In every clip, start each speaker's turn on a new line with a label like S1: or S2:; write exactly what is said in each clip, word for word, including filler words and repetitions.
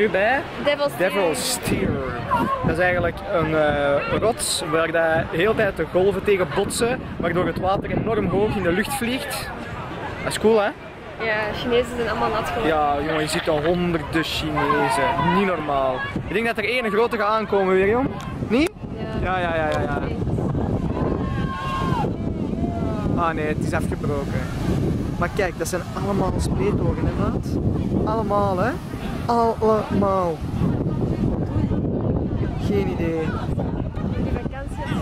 S1: nu bij
S2: Devil's
S1: Devil's Tear. Dat is eigenlijk een uh, rots waar de hele tijd de golven tegen botsen, waardoor het water enorm hoog in de lucht vliegt. Dat is cool, hè?
S2: Ja, Chinezen zijn allemaal nat geworden.
S1: Ja, jongen, je ziet al honderden Chinezen. Niet normaal. Ik denk dat er één grote gaat aankomen weer, jong. Niet? Ja, ja, ja, ja. ja. Ah nee, het is afgebroken. Maar kijk, dat zijn allemaal spleetogen, hè maat? Allemaal, hè? Allemaal. Geen idee.
S2: Die vakantie.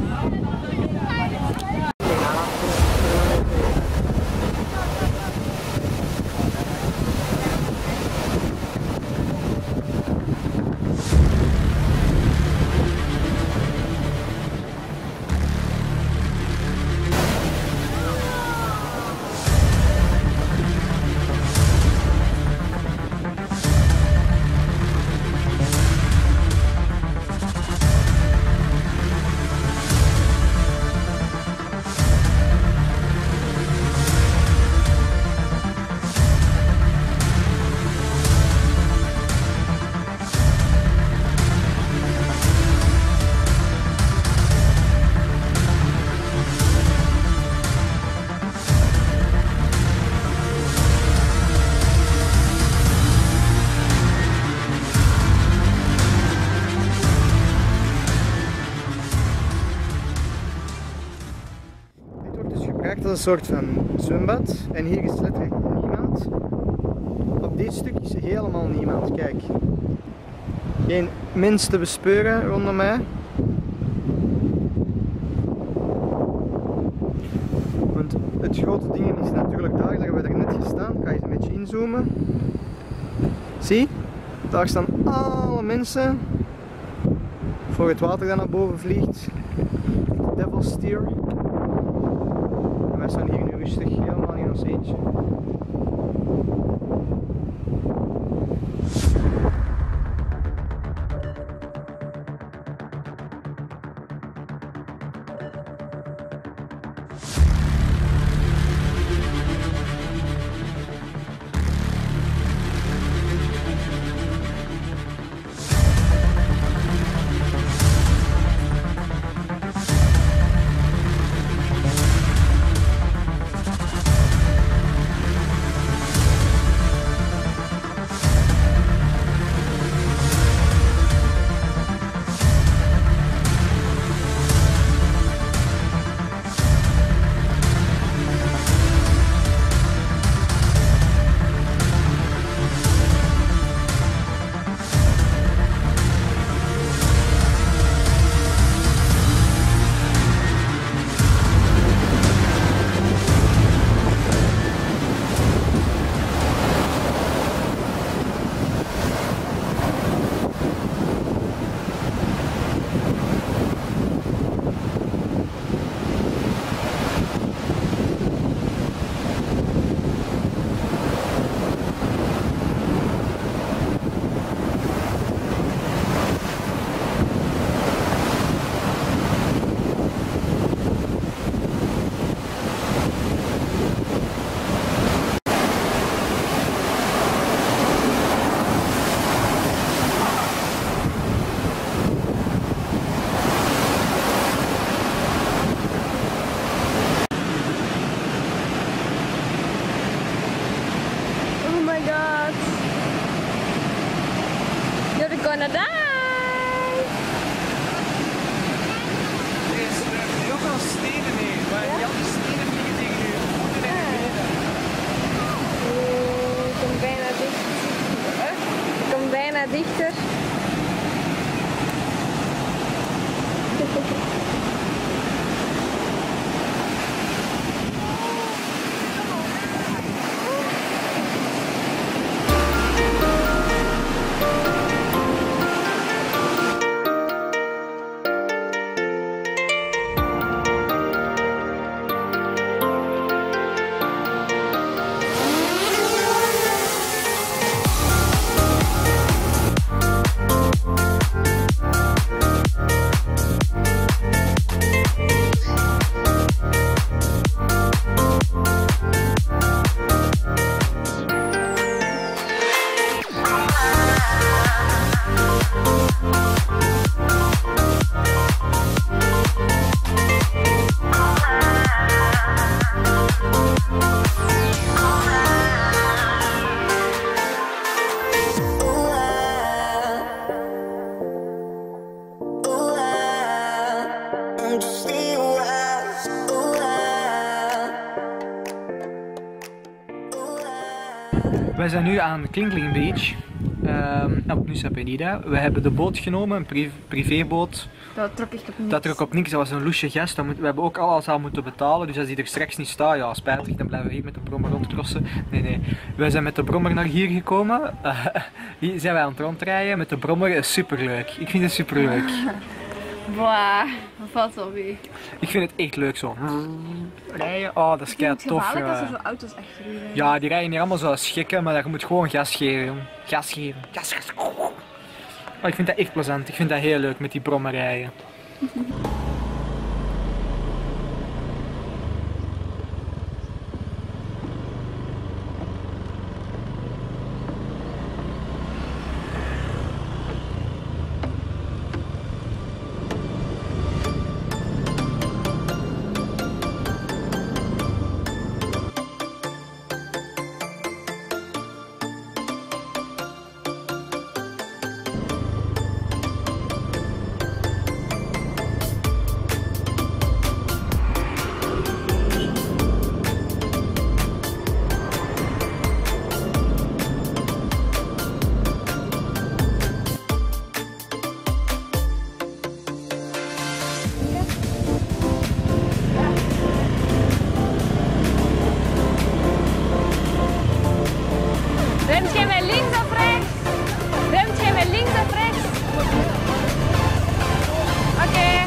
S1: Dat is een soort van zwembad en hier is letterlijk niemand. Op dit stuk is helemaal niemand, kijk. Geen mens te bespeuren rondom mij. Want het grote ding is natuurlijk daar, daar hebben we er net gestaan. Ik ga eens een beetje inzoomen. Zie, daar staan alle mensen voor het water dat naar boven vliegt. Devil's Tear. Wij staan hier nu rustig, helemaal in ons eentje.
S3: come to see you as. Ooh, ah.
S1: Wij zijn nu aan Klinkling Beach um, op Nusa Penida. We hebben de boot genomen, een pri privéboot.
S2: Dat trok echt op niks.
S1: Dat trok op niks, dat was een loesje gast. We hebben ook alles aan moeten betalen, dus als die er straks niet staat, ja spijtig, dan blijven we hier met de brommer rondcrossen. Nee, nee. Wij zijn met de brommer naar hier gekomen. Uh, hier zijn wij aan het rondrijden met de brommer, is superleuk. Ik vind het superleuk.
S2: Boah, dat valt wel mee.
S1: Ik vind het echt leuk zo. Rijden, oh dat is kei tof.
S2: Het is als er zo auto's achter je rijden.
S1: Ja, die rijden hier allemaal zo als gekken, maar je moet gewoon gas geven, jong. Gas geven, gas, gas. Oh, ik vind dat echt plezant, ik vind dat heel leuk met die brommer rijden.
S2: Remt jij met links of rechts? Remt jij met links of rechts? Oké. Okay.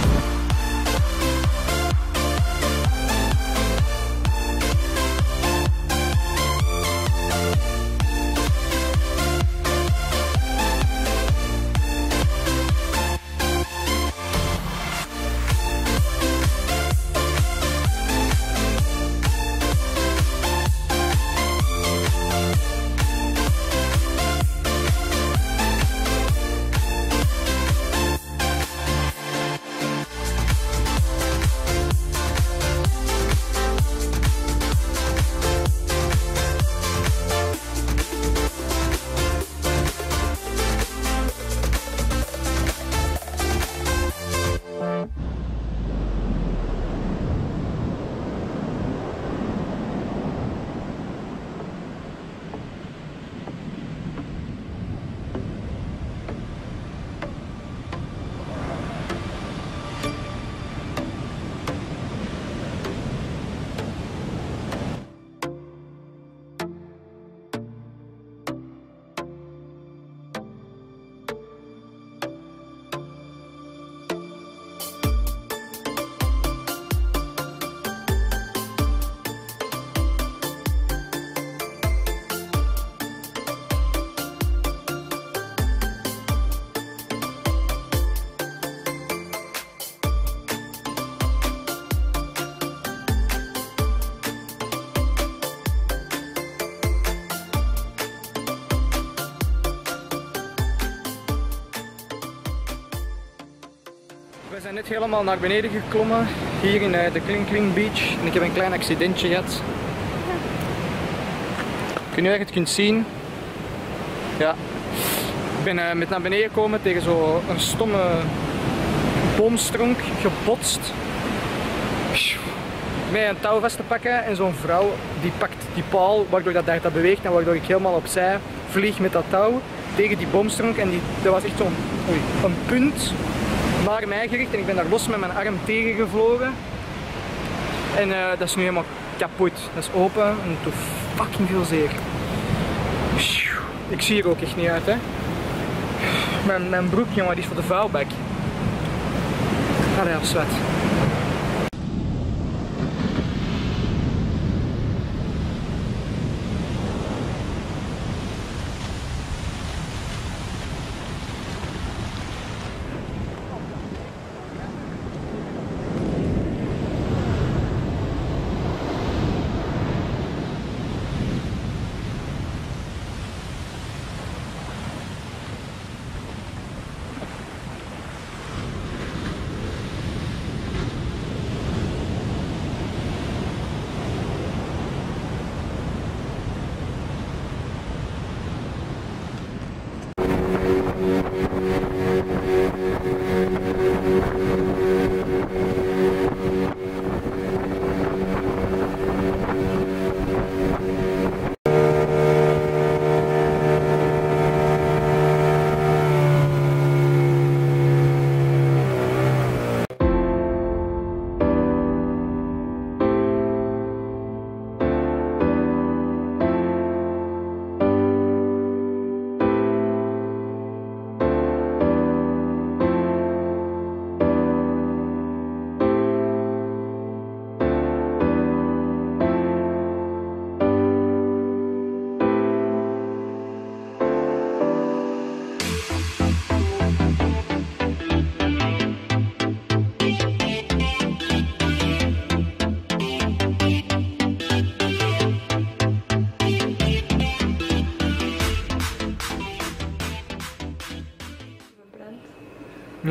S2: We zijn net helemaal naar beneden geklommen, hier in de Klinkling Beach. En ik heb een klein accidentje gehad. Kun je het kunt zien? Ja. Ik ben uh, met naar beneden gekomen tegen zo'n stomme boomstronk gebotst. Met een touw vast te pakken en zo'n vrouw die pakt die paal waardoor dat daar dat beweegt en waardoor ik helemaal opzij vlieg met dat touw tegen die boomstronk. En die, dat was echt zo'n een punt naar mij gericht en ik ben daar los met mijn arm tegen gevlogen. En uh, dat is nu helemaal kapot. Dat is open en het doet fucking veel zeer. Ik zie er ook echt niet uit, hè. Mijn, mijn broek, jongen, die is voor de vuilbak. Allee, afzwet.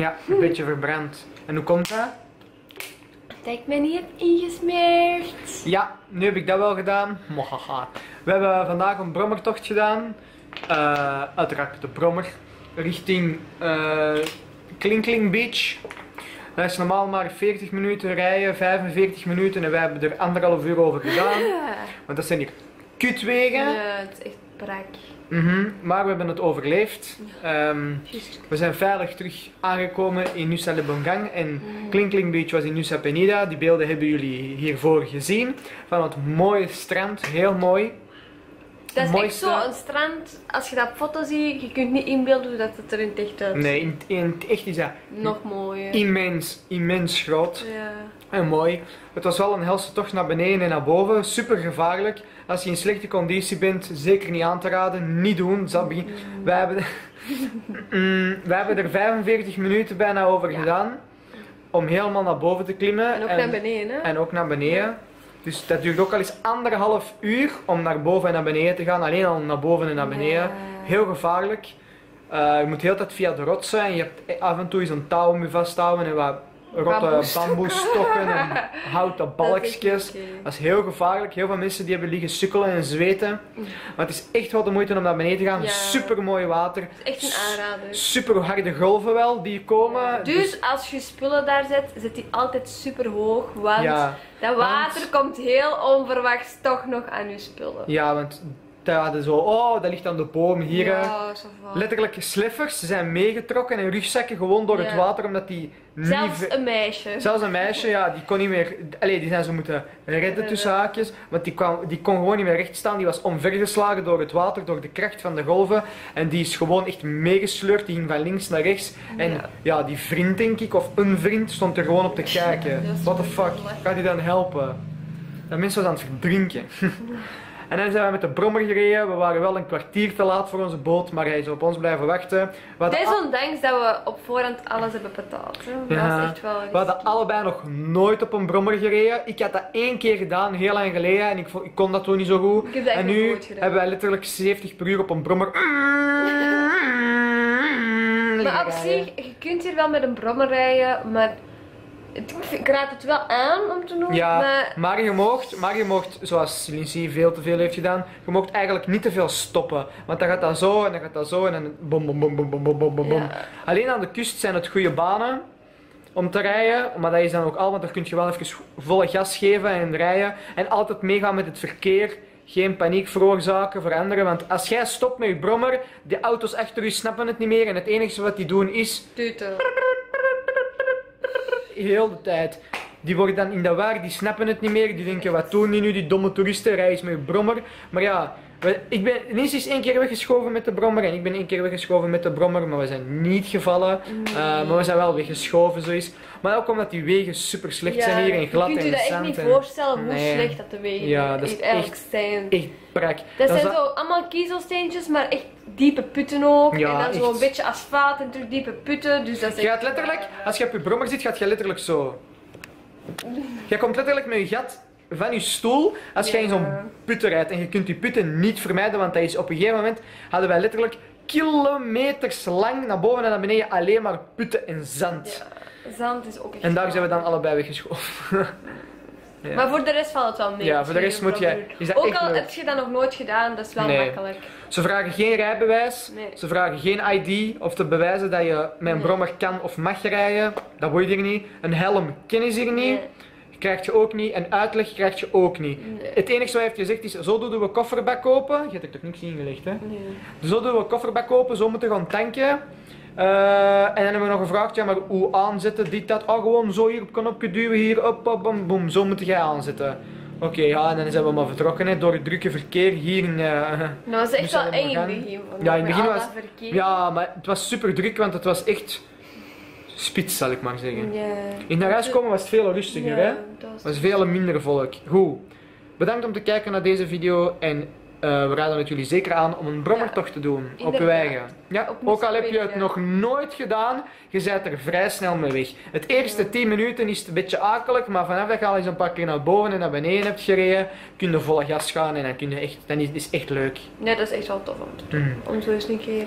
S2: Ja, een beetje verbrand. En hoe komt dat?
S4: Dat ik me niet heb ingesmeerd.
S2: Ja, nu heb ik dat wel gedaan. Mohaha. We hebben vandaag een brommertocht gedaan. Uh, uiteraard met de brommer. Richting uh, Klinkling Beach. Dat is normaal maar veertig minuten rijden, vijfenveertig minuten. En wij hebben er anderhalf uur over gedaan. Want dat zijn hier kutwegen.
S4: Ja, het is echt brak.
S2: Mm-hmm, maar we hebben het overleefd. Um,
S4: Juist.
S2: we zijn veilig terug aangekomen in Nusa Lembongang en Klinkling Beach was in Nusa Penida. Die beelden hebben jullie hiervoor gezien. Van het mooie strand, heel mooi.
S4: Dat is
S2: Mooiste...
S4: echt zo een strand, als je dat op foto ziet, je kunt niet inbeelden hoe dat het er in het echt uitziet.
S2: Nee, in, in het echt is dat
S4: Nog mooier.
S2: immens, immens groot.
S4: Ja.
S2: En mooi. Het was wel een helse tocht naar beneden en naar boven. Super gevaarlijk. Als je in slechte conditie bent, zeker niet aan te raden. Niet doen. Zal begin... mm. Wij, hebben... mm, wij hebben er vijfenveertig minuten bijna over ja. gedaan. Om helemaal naar boven te klimmen.
S4: En ook
S2: en...
S4: naar beneden. Hè?
S2: En ook naar beneden. Dus dat duurt ook al eens anderhalf uur om naar boven en naar beneden te gaan. Alleen al naar boven en naar beneden.
S4: Ja.
S2: Heel gevaarlijk. Uh, je moet de hele tijd via de rotsen en je hebt af en toe eens een touw om je vasthouden en wat rotte bamboestokken en houten balkjes. Dat, dat is heel gevaarlijk. Heel veel mensen die hebben liggen sukkelen en zweten. Maar het is echt wel de moeite om naar beneden te gaan. Ja. Super mooi water.
S4: Het is echt een aanrader.
S2: Super harde golven wel die komen.
S4: Dus, dus als je spullen daar zet, zet die altijd super hoog. Want
S2: ja,
S4: dat water want... komt heel onverwachts toch nog aan je spullen.
S2: Ja, want dat hadden zo, oh, dat ligt aan de boom hier.
S4: Ja,
S2: letterlijk sliffers zijn meegetrokken en rugzakken gewoon door ja. het water omdat die niet...
S4: Zelfs een meisje.
S2: Zelfs een meisje, ja, die kon niet meer... Allee, die zijn ze moeten redden tussen haakjes, want die, kwam, die kon gewoon niet meer recht staan. Die was omvergeslagen door het water, door de kracht van de golven. En die is gewoon echt meegesleurd, die ging van links naar rechts. En ja, ja die vriend denk ik, of een vriend, stond er gewoon op te kijken. What the fuck, gaat hij dan helpen? Dat mens was aan het verdrinken. En dan zijn we met de brommer gereden. We waren wel een kwartier te laat voor onze boot, maar hij is op ons blijven wachten.
S4: Desondanks dat we op voorhand alles hebben betaald. Hè.
S2: Ja,
S4: dat is echt wel
S2: we hadden allebei nog nooit op een brommer gereden. Ik had dat één keer gedaan, heel lang geleden, en ik, vond, ik kon dat toen niet zo goed.
S4: Ik heb dat
S2: en nu hebben wij letterlijk zeventig per uur op een brommer.
S4: Maar op zich, je kunt hier wel met een brommer rijden, maar... Ik raad het wel aan om te doen,
S2: ja,
S4: maar...
S2: maar je moogt, maar je moogt, zoals Lindsay veel te veel heeft gedaan, je moogt eigenlijk niet te veel stoppen. Want dan gaat dat zo en dan gaat dat zo en dan bom bom bom bom bom bom bom bom. Ja. Alleen aan de kust zijn het goede banen om te rijden, maar dat is dan ook al, want daar kun je wel even volle gas geven en rijden. En altijd meegaan met het verkeer. Geen paniek veroorzaken voor anderen, want als jij stopt met je brommer, de auto's achter je snappen het niet meer en het enige wat die doen is...
S4: Tuten.
S2: Heel de tijd. Die worden dan in de war, die snappen het niet meer, die denken wat doen die nu, die domme toeristen, rijden eens met je brommer. Maar ja, we, ik ben, Nins is één keer weggeschoven met de brommer en ik ben één keer weggeschoven met de brommer, maar we zijn niet gevallen. Nee. Uh, maar we zijn wel weggeschoven, zo is. Maar ook omdat die wegen super slecht ja, zijn hier en glad en zand.
S4: Je kunt je dat echt niet en... voorstellen hoe nee. slecht dat de wegen
S2: ja, dat is
S4: eigenlijk
S2: echt,
S4: zijn.
S2: Echt brak.
S4: Dat,
S2: dat
S4: zijn
S2: dat...
S4: zo allemaal kiezelsteentjes, maar echt diepe putten ook.
S2: Ja,
S4: en dan
S2: echt.
S4: zo een beetje asfalt en terug diepe putten. Dus dat is
S2: je gaat letterlijk, als je op je brommer zit, gaat je letterlijk zo. Je komt letterlijk met je gat van je stoel als je ja. in zo'n putten rijdt. En je kunt die putten niet vermijden, want dat is op een gegeven moment hadden wij letterlijk kilometers lang naar boven en naar beneden alleen maar putten en zand.
S4: Ja, zand is ook echt.
S2: En daar zijn we dan allebei weggeschoven.
S4: Ja. Maar voor de rest valt het wel mee.
S2: Ja, voor de rest moet je... Is dat
S4: ook
S2: echt
S4: al
S2: leuk.
S4: heb je dat nog nooit gedaan, dat is wel
S2: nee.
S4: makkelijk.
S2: Ze vragen geen rijbewijs,
S4: nee.
S2: ze vragen geen I D of te bewijzen dat je met een brommer kan of mag rijden. Dat wil je hier niet. Een helm kennen ze hier niet. Nee. Krijg je ook niet. En uitleg krijg je ook niet. Nee. Het enige wat hij heeft gezegd is, zo doen we kofferbak open. Je hebt er toch niks ingelegd, hè? Nee. Zo doen we kofferbak open, zo moeten we gaan tanken. Uh, en dan hebben we nog gevraagd, ja maar hoe aanzetten, dit, dat. Oh, gewoon zo hier op knopje duwen, hier, op, op, bom, boom. Zo moet jij aanzetten. Oké, okay, ja, en dan zijn we maar vertrokken, hè, door het drukke verkeer hier in... Uh,
S4: dat was echt wel eng in het begin.
S2: Ja, in het begin was... Ja, maar het was super druk, want het was echt... spits, zal ik maar zeggen. Yeah. In naar huis komen was het veel rustiger, yeah, hè. Het was veel minder volk. Goed. Bedankt om te kijken naar deze video en... Uh, we raden het jullie zeker aan om een brommertocht te doen ja, op je eigen. Ja, ook al heb je het nog nooit gedaan, je bent er vrij snel mee weg. Het eerste ja. tien minuten is het een beetje akelig, maar vanaf dat je al eens een paar keer naar boven en naar beneden hebt gereden, kun je volle gas gaan en dan, kun je echt, dan is het echt leuk.
S4: Ja, dat is echt wel tof om te doen. Mm. Om zo eens een keer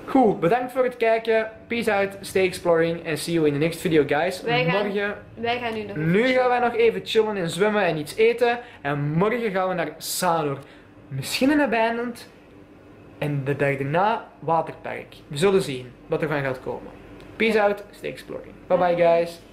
S2: Goed, bedankt voor het kijken. Peace out, stay exploring en see you in the next video guys.
S4: Wij gaan-
S2: Morgen,
S4: Wij gaan nu nog
S2: nu
S4: even
S2: gaan wij nog even chillen en zwemmen en iets eten. En morgen gaan we naar Sanur. Misschien een abandoned. En de dag daarna waterpark. We zullen zien wat er van gaat komen. Peace out, stay exploring. Bye bye guys.